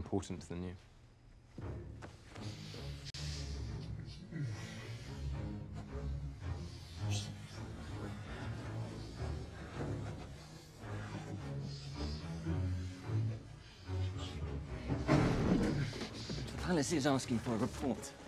important than you. The palace is asking for a report.